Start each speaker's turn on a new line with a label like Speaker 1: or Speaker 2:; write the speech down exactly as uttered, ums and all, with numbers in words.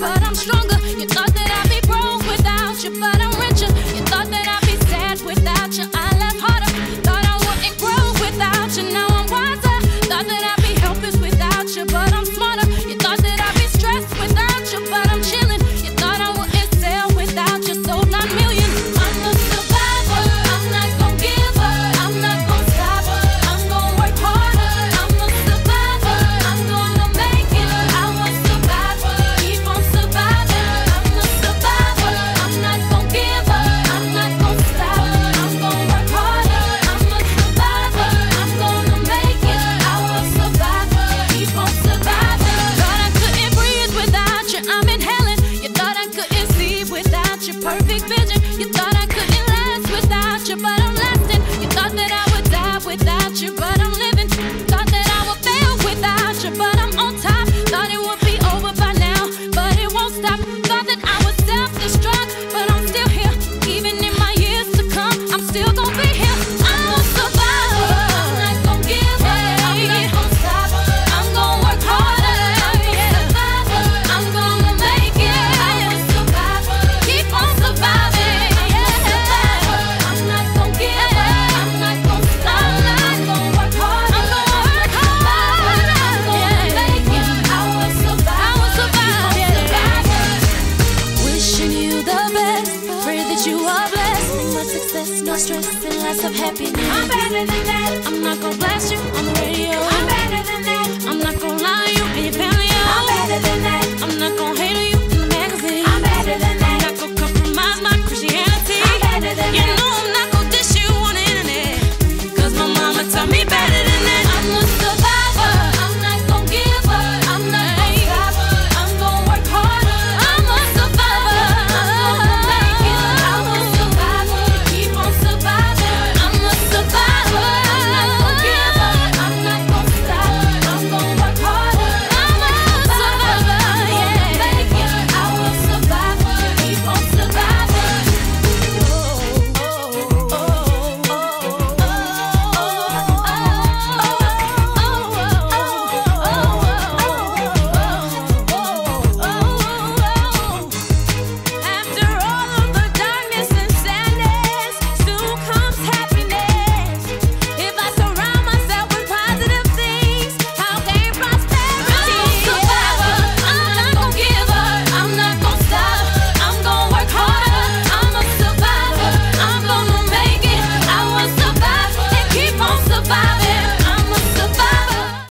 Speaker 1: but I'm stronger. You thought that I'd be broke without you, but I'm richer. You thought that I'd be sad without you, I laugh harder. Thought I wouldn't grow without you, now I'm wiser. Thought that I'd be helpless without you, but I'm smarter. You thought that I'd be stressed without you, but I'm chilling. You thought I wouldn't sell without you, sold nine million. I'm a survivor, I'm not gon' give up, I'm not gon' stop, I'm gon' work harder. I'm a survivor, I'm gonna make it. I was survivor, keep on surviving. I'm a survivor, I'm not gon' give up, I'm not gon' stop, I'm gon' work harder. I'm a survivor, I'm gonna make it. I was survivor, keep on surviving. Thought I couldn't breathe without you, I'm inhaling. You thought I couldn't see without your perfect vision. You thought I couldn't last without you, but I'm lasting. You thought that I would die without you, but I'm living. Thought that I would fail without you, but I'm on top. Thought it would be over by now, but it won't stop. Thought that I would self-destruct, but I'm still here. Even in my years to come, I'm still gonna be here. I'm a survivor, I'm not gon' give up, I'm not gon' stop, I'm gon' work harder. I'm a survivor, I'm gonna make it. I am a survivor, keep on surviving. I'm a survivor, I'm not gon' give up, I'm not gon' stop, I'm gon' work harder. I'm gonna work harder, I'm gonna make it. I will survive, I will survive, yeah. Wishing you the best, pray that you are blessed. Much success, no stress, and lots of happiness. I'm better than that. I'm not gonna blast you on the radio. I'm better than that. I'm not gonna lie to you and your family. I'm better than that. I'm not gonna